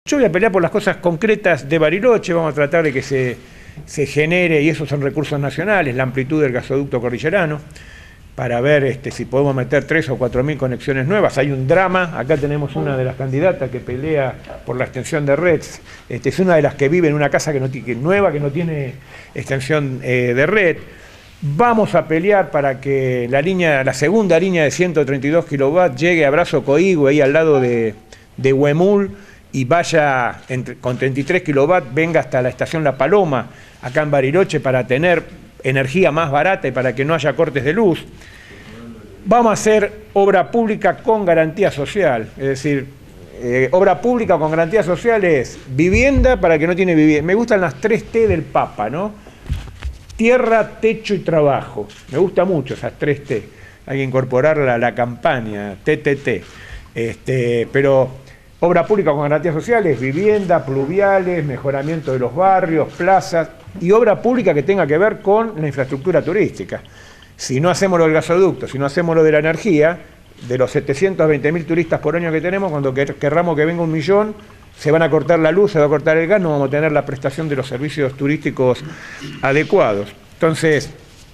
Yo voy a pelear por las cosas concretas de Bariloche, vamos a tratar de que se genere, y esos son recursos nacionales, la amplitud del gasoducto cordillerano, para ver si podemos meter 3.000 o 4.000 conexiones nuevas. Hay un drama, acá tenemos una de las candidatas que pelea por la extensión de red, es una de las que vive en una casa nueva que no tiene extensión de red. Vamos a pelear para que la segunda línea de 132 kilowatts llegue a Brazo Coihue, ahí al lado de Huemul, y vaya con 33 kilowatts, venga hasta la estación La Paloma, acá en Bariloche, para tener energía más barata y para que no haya cortes de luz. Vamos a hacer obra pública con garantía social, es decir, obra pública con garantía social es vivienda para que no tiene vivienda. Me gustan las 3T del Papa, ¿no? Tierra, techo y trabajo. Me gusta mucho esas 3T. Hay que incorporarla a la campaña, TTT. Pero obra pública con garantías sociales, vivienda, pluviales, mejoramiento de los barrios, plazas, y obra pública que tenga que ver con la infraestructura turística. Si no hacemos lo del gasoducto, si no hacemos lo de la energía, de los 720.000 turistas por año que tenemos, cuando querramos que venga 1 millón, se van a cortar la luz, se va a cortar el gas, no vamos a tener la prestación de los servicios turísticos adecuados. Entonces,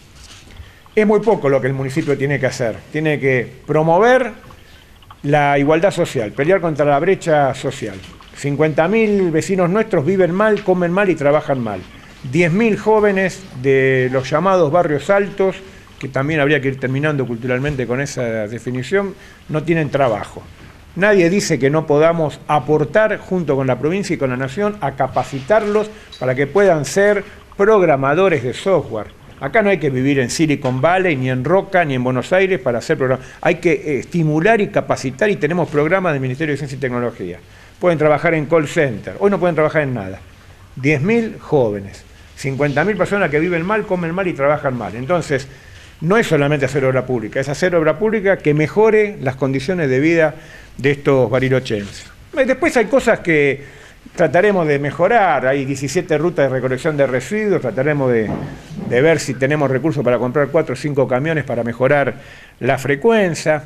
es muy poco lo que el municipio tiene que hacer. Tiene que promover la igualdad social, pelear contra la brecha social. 50.000 vecinos nuestros viven mal, comen mal y trabajan mal. 10.000 jóvenes de los llamados barrios altos, que también habría que ir terminando culturalmente con esa definición, no tienen trabajo. Nadie dice que no podamos aportar junto con la provincia y con la nación a capacitarlos para que puedan ser programadores de software. Acá no hay que vivir en Silicon Valley, ni en Roca, ni en Buenos Aires para hacer programas. Hay que estimular y capacitar, y tenemos programas del Ministerio de Ciencia y Tecnología. Pueden trabajar en call center, hoy no pueden trabajar en nada. 10.000 jóvenes, 50.000 personas que viven mal, comen mal y trabajan mal. Entonces, no es solamente hacer obra pública, es hacer obra pública que mejore las condiciones de vida de estos barilochenses. Después hay cosas que trataremos de mejorar, hay 17 rutas de recolección de residuos, trataremos de ver si tenemos recursos para comprar 4 o 5 camiones para mejorar la frecuencia.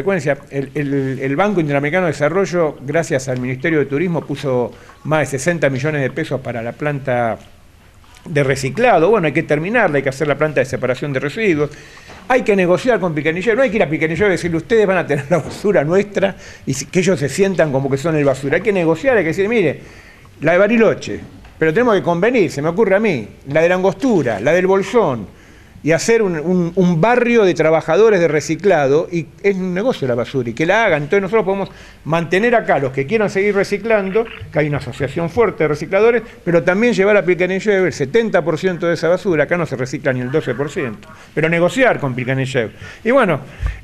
El Banco Interamericano de Desarrollo, gracias al Ministerio de Turismo, puso más de 60 millones de pesos para la planta de reciclado. Bueno, hay que terminarla, hay que hacer la planta de separación de residuos, hay que negociar con Picanillero, no hay que ir a Picanillero y decirle ustedes van a tener la basura nuestra y que ellos se sientan como que son el basura. Hay que negociar, hay que decir, mire, la de Bariloche, pero tenemos que convenir, se me ocurre a mí, la de la Angostura, la del Bolsón, y hacer un barrio de trabajadores de reciclado, y es un negocio la basura, y que la hagan. Entonces nosotros podemos mantener acá los que quieran seguir reciclando, que hay una asociación fuerte de recicladores, pero también llevar a Picanillero el 70% de esa basura. Acá no se recicla ni el 12%, pero negociar con Picanillero. Y bueno,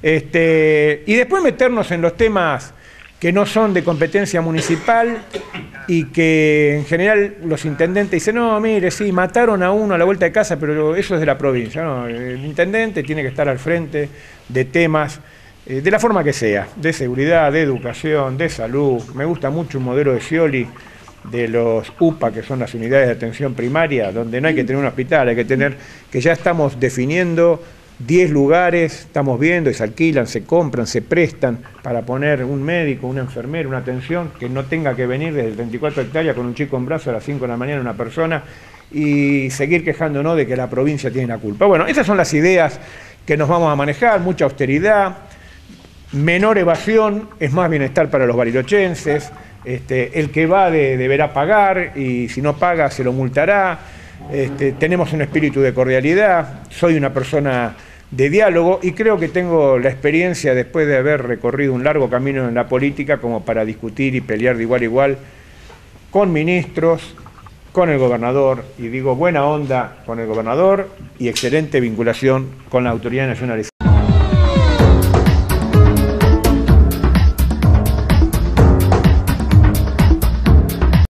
y después meternos en los temas que no son de competencia municipal y que en general los intendentes dicen, no, mire, sí, mataron a uno a la vuelta de casa, pero eso es de la provincia. No, el intendente tiene que estar al frente de temas, de la forma que sea, de seguridad, de educación, de salud. Me gusta mucho un modelo de Scioli de los UPA, que son las unidades de atención primaria, donde no hay que tener un hospital, hay que tener, que ya estamos definiendo 10 lugares, estamos viendo, y se alquilan, se compran, se prestan para poner un médico, una enfermera, una atención, que no tenga que venir desde 34 hectáreas con un chico en brazo a las 5 de la mañana una persona y seguir quejándonos de que la provincia tiene la culpa. Bueno, esas son las ideas que nos vamos a manejar, mucha austeridad, menor evasión, es más bienestar para los barilochenses, el que va deberá pagar y si no paga se lo multará, tenemos un espíritu de cordialidad, soy una persona de diálogo y creo que tengo la experiencia después de haber recorrido un largo camino en la política como para discutir y pelear de igual a igual con ministros, con el gobernador, y digo buena onda con el gobernador y excelente vinculación con la Autoridad Nacional.